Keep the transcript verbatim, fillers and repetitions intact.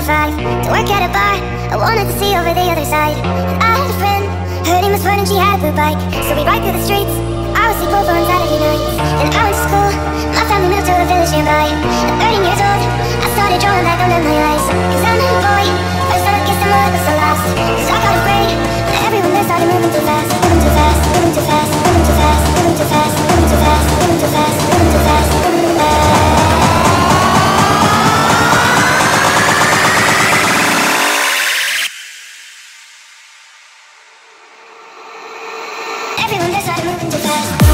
five to work at a bar. I wanted to see over the other side. And I had a friend, her name was Fern and she had a blue bike. So we'd ride through the streets, I would sleep over on Saturday nights. Then I went to school, my family moved to a village nearby. At thirteen years old, I started drawing back on memory lights. Cause I'm a little boy, first ever kissed and my life was so lost. Cause I got afraid that everyone there started moving too fast. Moving too fast, moving too fast, moving too fast, moving too fast, moving too fast, moving too fast, moving too fast, moving too fast. Everyone there started moving too fast.